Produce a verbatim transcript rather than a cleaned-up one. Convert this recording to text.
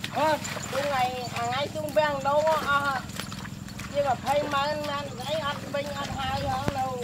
Chung ngày hàng ngày chung bèn đâu á, nhưng mà phải mà anh ấy ăn binh ăn hai hả đâu.